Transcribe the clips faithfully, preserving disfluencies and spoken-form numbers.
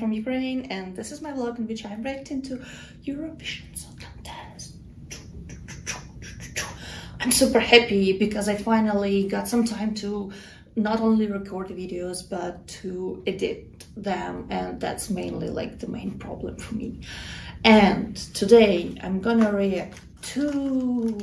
from Ukraine, and this is my vlog in which I'm reacting to Eurovision Song Contest. I'm super happy because I finally got some time to not only record the videos but to edit them, and that's mainly like the main problem for me. And today I'm gonna react to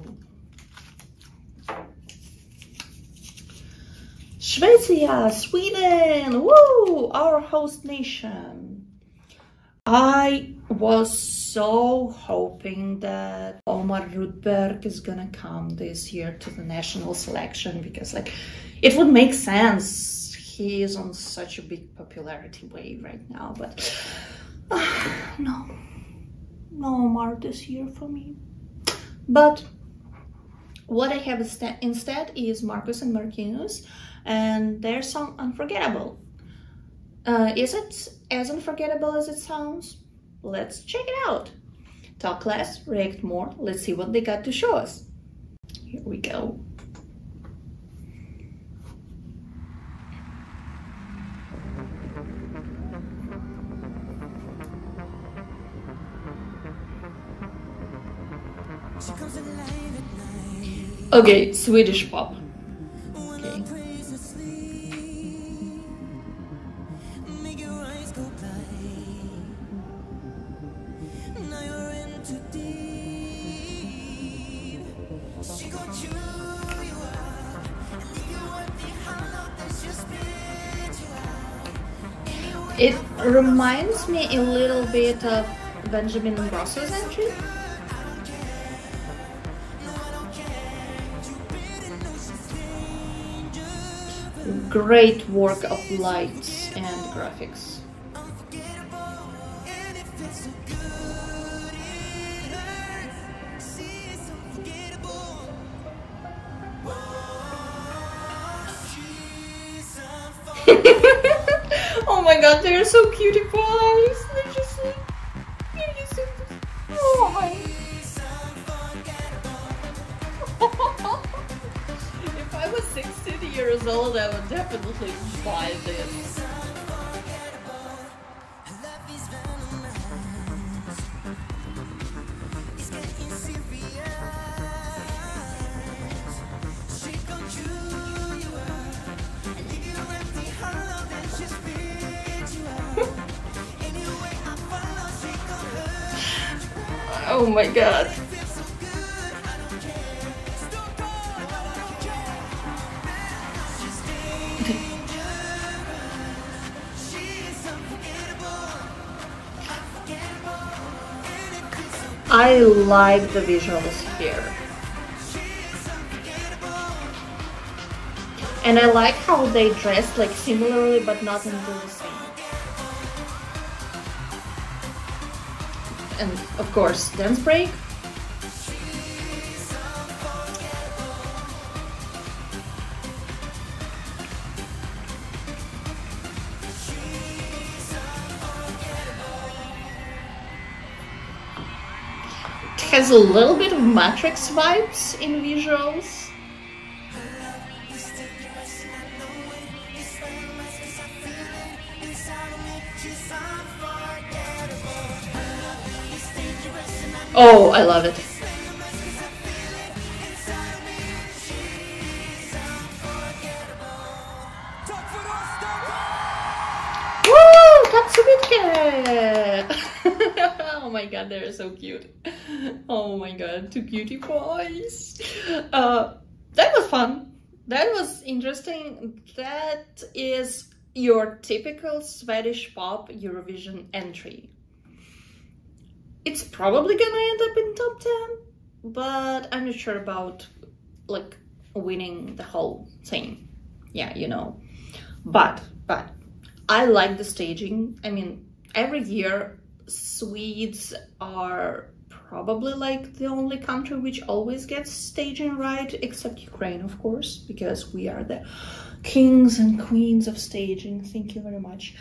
Szwecja, Sweden, woo, our host nation. I was so hoping that Omar Rudberg is gonna come this year to the national selection, because like it would make sense. He is on such a big popularity wave right now, but uh, no, no Omar this year for me. But what I have instead is Marcus and Martinus and their song Unforgettable. Uh, is it as unforgettable as it sounds? Let's check it out. Talk less, react more. Let's see what they got to show us. Here we go. Okay, Swedish pop. Okay. It reminds me a little bit of Benjamin Ross's entry. Great work of lights and graphics. Oh my god, they're so cutie pies. They're just like, they're just so, oh my. If I was sixteen years old, I would definitely buy this. Oh my god. I like the visuals here. And I like how they dress like similarly but not until the same. And of course, dance break. It has a little bit of Matrix vibes in visuals. Oh, I love it. Woo! Katsubitke! Oh my god, they're so cute. Oh my god, two cutie boys. Uh, that was fun. That was interesting. That is your typical Swedish pop Eurovision entry. It's probably gonna end up in top ten, but I'm not sure about like winning the whole thing. Yeah, you know. But but I like the staging. I mean, every year Swedes are probably like the only country which always gets staging right, except Ukraine, of course, because we are the kings and queens of staging. Thank you very much.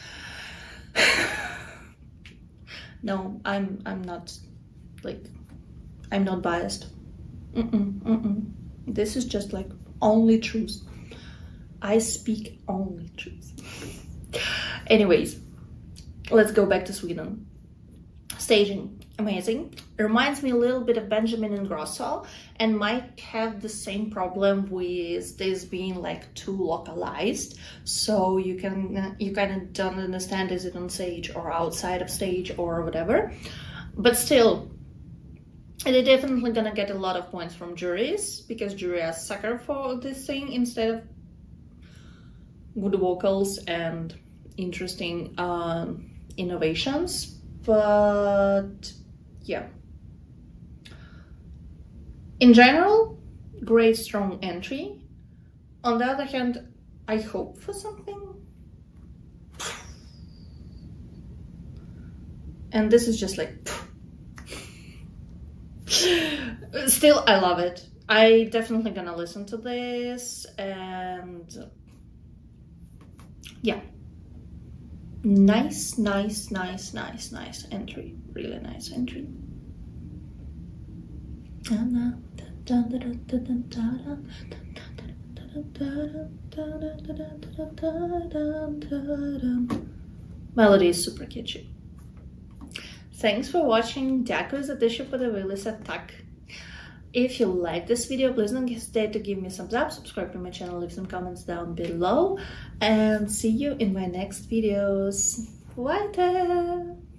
No, I'm I'm not like I'm not biased. Mm-mm, mm-mm. This is just like only truth. I speak only truth. Anyways, let's go back to Sweden. Staging, amazing. It reminds me a little bit of Benjamin Ingrosso, and might have the same problem with this being like too localized, so you can you kind of don't understand, is it on stage or outside of stage or whatever. But still, they're definitely gonna get a lot of points from juries, because juries are sucker for this thing instead of good vocals and interesting um, innovations. But yeah, in general, great strong entry. On the other hand, I hope for something, and this is just like still, I love it. I definitely gonna listen to this, and yeah, nice, nice, nice, nice, nice entry. Really nice entry. Melody is super catchy. Thanks for watching. Дякую за те, що подивилися. Так. If you like this video, please don't hesitate to give me a thumbs up, subscribe to my channel, leave some comments down below, and see you in my next videos. Weiter!